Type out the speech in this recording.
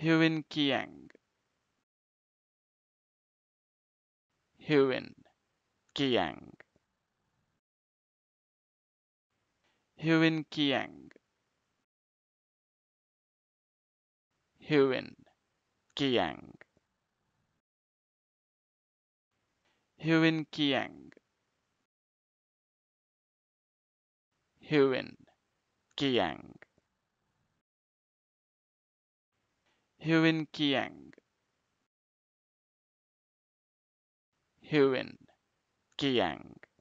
Huyen Kiang, Huyen Kiang, Huyen Kiang, Huyen Kiang, Huyen Kiang, Huyen Kiang, Huyen Kiang, Huyen Kiang.